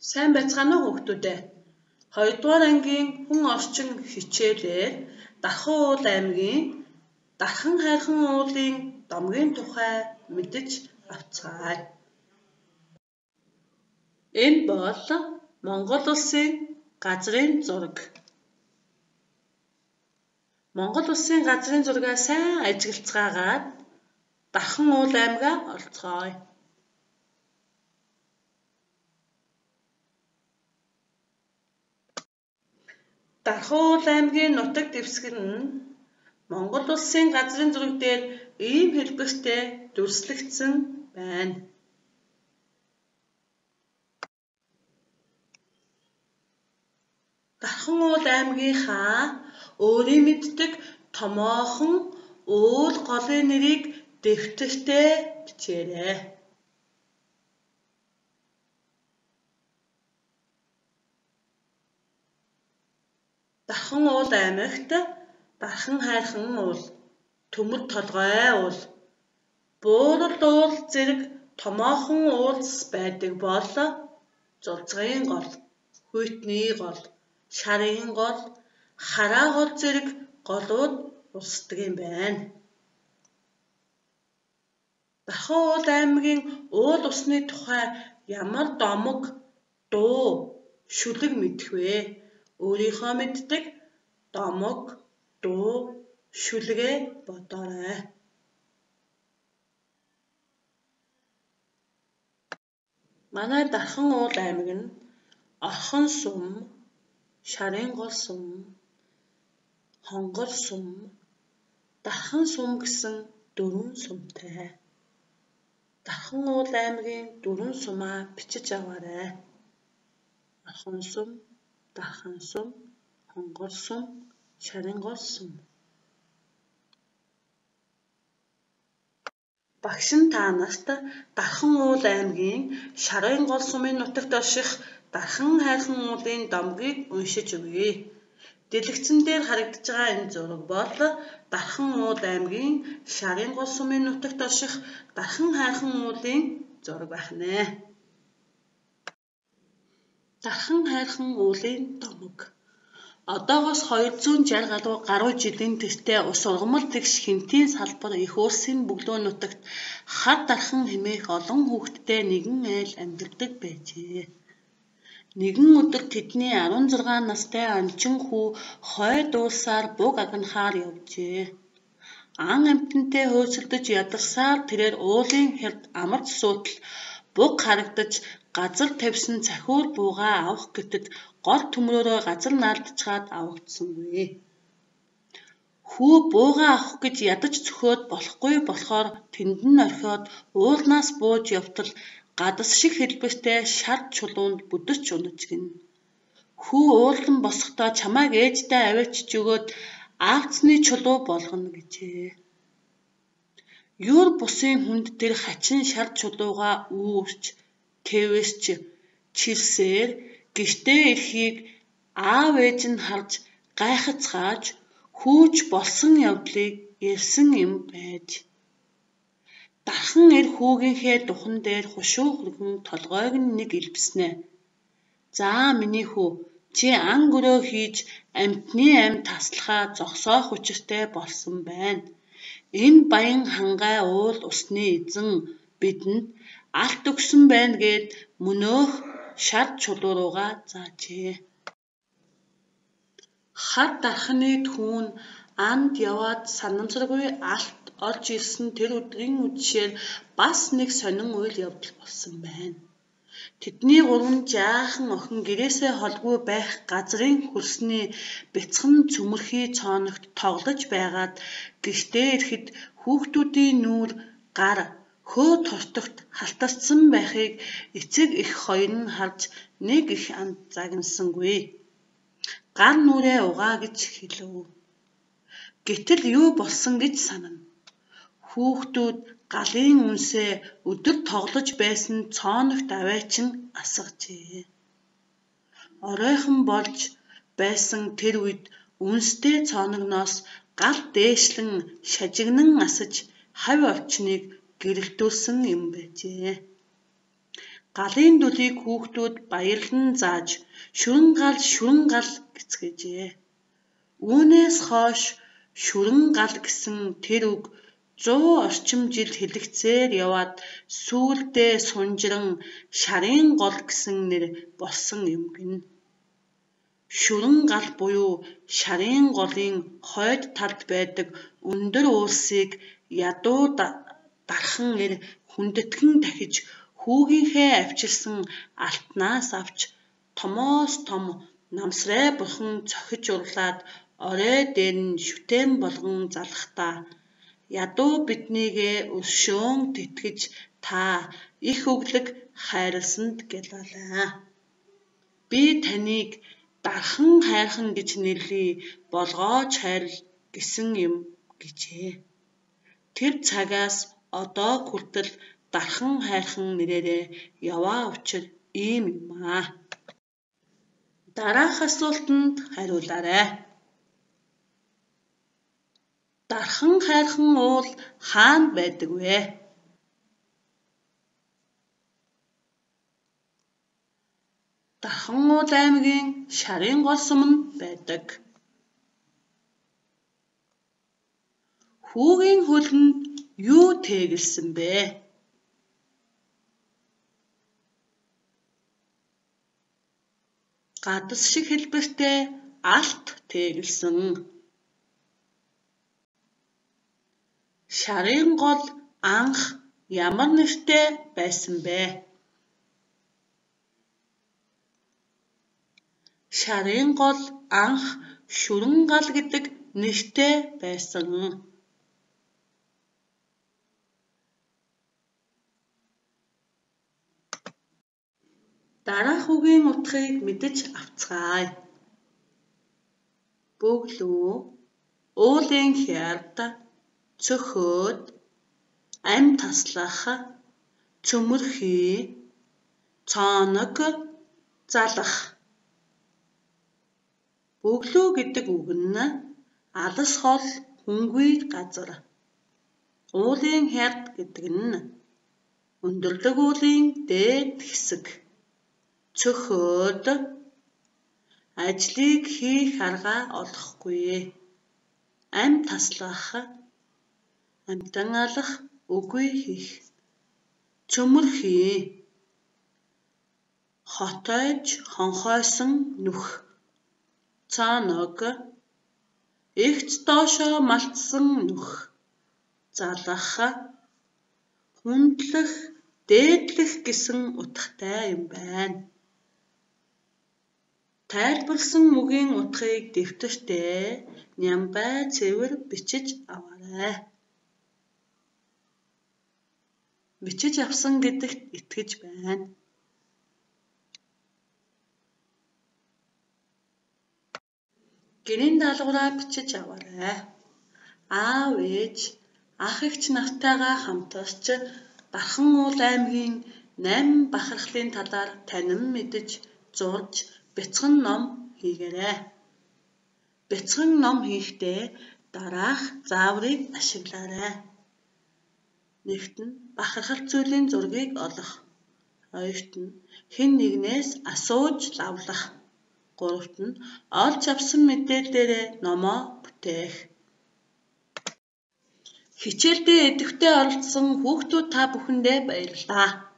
Сайн байцгаана уу хүүхдүүд ээ. 2-р ангийн хүн орчин хичээлээр Дархан уул аймгийн Дархан хайрхан уулын домгийн тухай мэдэж авцгаая. Энэ бол Монгол улсын газрын зураг. Монгол улсын газрын зургаа сайн ажиглацгаагаад Дархан уул аймгаа олцгооё. Дархан уул аймгийн нутаг дэвсгэр нь Монгол улсын газрын зураг дээр ийм хэлбэртэй дүрслэгдсэн байна. Дархан уул аймгийнхаа өөрийн мэддэг томоохон уул голын нэрийг дэвтэртээ бичээрэй. Дархан уул аймагт Дархан хайрхан уул, Төмөр толгой уул, Буурал уул зэрэг томоохон уулс байдаг бол Зулцгын гол, Хүйтний гол, Шарын гол, Хараа гол зэрэг голууд улсдаг юм байна. Дархан уул аймгийн уул усны тухай ямар домог, дуу, шүлэг мэдэх вэ? Өөрийнхөө мэддэг домог, дуу, шүлгээ бодоорой. Манай Дархан уул аймаг нь Орхон сум, Шарын гол сум, Хонгор сум, Дархан сум гэсэн 4 сумтай. Дархан уул аймгийн 4 сумаа бичиж аваарай. Орхон сум, Дархан сум, Хонгор сум, Шарын гол сум. Багш нь та нарт Дархан уул аймгийн Шарын гол сумын нутагт орших Дархан хайрхан уулын домгийг уншиж өгье. Дэлгэцэн дээр харагдаж байгаа энэ зураг бол Дархан уул аймгийн Шарын гол сумын нутагт орших Дархан хайрхан уулын зураг байна. Дархан хайрхан уулын домог. Одоогоос 260 гаруй жилийн тэртээ ус ургамал тэгш хэмтийн салбар их улсын бөглөө нутагт хар дархан хэмээх олон хүүхэдтэй нэгэн айл амьдардаг байжээ. Нэгэн өдөр тэдний 16 настай анчин хүү хой дуулсаар буг агнахаар явжээ. Ан амтантай хөөцөлдөж ядарсаар тэрээр уулын хэрд амарч суутал буг харагдаж газар тавьсан цахиур буугаа авах гэтэд гол төмрөөрөө газар наалдчихаад авагдсангүй. Хүү буугаа авах гэж ядаж цөхөөд болохгүй болохоор тэнд нь орхиод уулнаас бууж явтал гадас шиг хэлбэртэй шар чулуунд бүдэрч унаж гин. Хүү уулан босохдоо чамайг ээжтэй аваачиж өгөөд аавцны чулуу болгоно гэжээ. Юр бусын хүнд тэр хачин шар чулуугаа үүрч, тэвэрч, чирсээр гэртээ ирэхийг аав ээж нь харж гайхацгааж хүүч болсон явдлыг ярьсан юм байж. Дархан эр хүүгийнхээ духан дээр хушуу хөргөн толгойг нь нэг илбснэ. За миний хүү, чи ан гөрөө хийж амтны ам таслахаа зогсоох учиртай болсон байна. Энэ баян хангай уул усны эзэн бидэнд алт өгсөн байна гэд мөнөөх шар чулуу руугаа заажээ. Хар дарханы түүн анд яваад санамсаргүй алт олж ирсэн тэр өдрийн үдшээр бас нэг сонин үйл явдал болсон байна. Тэдний 3 жаахан охин гэрээсээ холгүй байх газрын хөрсний бяцхан цөмөрхий цооногт тоглож байгаад гэртээ ирэхэд хүүхдүүдийн нүүр гар хөө тортогт халтарсан байхыг эцэг эх хоёр нь харж нэг их анд загнасангүй. Гар нүрээ угаа гэж хэлв. Гэтэл юу болсон гэж санана. Хүүхдүүд галын үнсээ өдөр тоглож байсан цооногт аваачин асгажээ. Оройхон болж байсан тэр үед үнстэй цооногноос гал дээшлэн шажигнан асаж хавь овчныг гэрэлтүүлсэн юм байжээ. Галын дүлийг хүүхдүүд баярлан зааж шүрэн гал гэцгээжээ. Үүнээс хойш шүрэн гал гэсэн тэр үг 100 орчим жил хэлэгцээр яваад сүүлдээ сунжран шарын гол гэсэн нэр болсон юм гэнэ. Шүрэн гал буюу шарын голын хойд талд байдаг өндөр уулсыг ядуу дархан ир хүндэтгэн дахиж хүүгийнхээ авчирсан алтнаас авч томоос том намсрай бурхан цохиж урлаад орой дээр нь шүтээн болгон залахдаа ядуу биднийгээ өшөөн тэтгэж та их өглөг хайрласанд гялалаа. Би таныг дархан хайрхан гэж нэрлэе болгооч хайрл гэсэн юм гэжээ. Тэр цагаас одоо хүртэл дархан хайрхан нэрээрээ яваа учир ийм юм аа. Дараах асуултанд хариулаарай. Дархан хайрхан уул хаана байдаг вэ? Дархан уул аймгийн шарын гол суманд байдаг. Хүүгийн хөлөнд юу тэгэлсэн бэ? Гадас шиг хэлбэртэй алт тэгэлсэн. Шарын гол анх ямар нэртэй байсан бэ? Шарын гол анх шүрэн гал гэдэг нэртэй байсан. Дараах үгийн утгыг мэдэж авцгаая. Бөглөө, уулын хярд, цөхөөд, ам таслах, цөмөрхий, цооног, залах. Бөглөө гэдэг үг нь алс хол хүнгүй газар. Уулын хярд гэдэг нь өндөрлөг уулын дээд хэсэг. Цөхөөд ажлыг хийх аргаа олохгүй. Ам таслах, амтан алах, үгүй хийх. Цөмөрхий, хотойж хонхойсон нүх. Цооног, эгц доошоо малтсан нүх. Залах, хүндлэх, дээдлэх гэсэн утгатай юм байна. Тайлбарласан үгийн утгыг дэвтэртээ Нямбай цэвэр бичиж аваарай. Бичиж авсан гэдэгт итгэж байна. Гэрийн даалгавраа бичиж аваарай. Аав ээж, ах эгч нартайгаа хамтарч Дархан уул аймгийн 8 бахархлын талаар танин мэдэж зурж бяцхан ном хийгээрэй. Бяцхан ном хийхдээ дараах зааврыг ашиглаарай. Нэгт нь бахархал зүйлийн зургийг олох. Хоёрт нь хэн нэгнээс асууж лавлах. Гуравт нь олж авсан мэдээллээрээ номоо бүтээх. Хичээлдээ идэвхтэй оролцсон хүүхдүүд та бүхэндээ баярлалаа.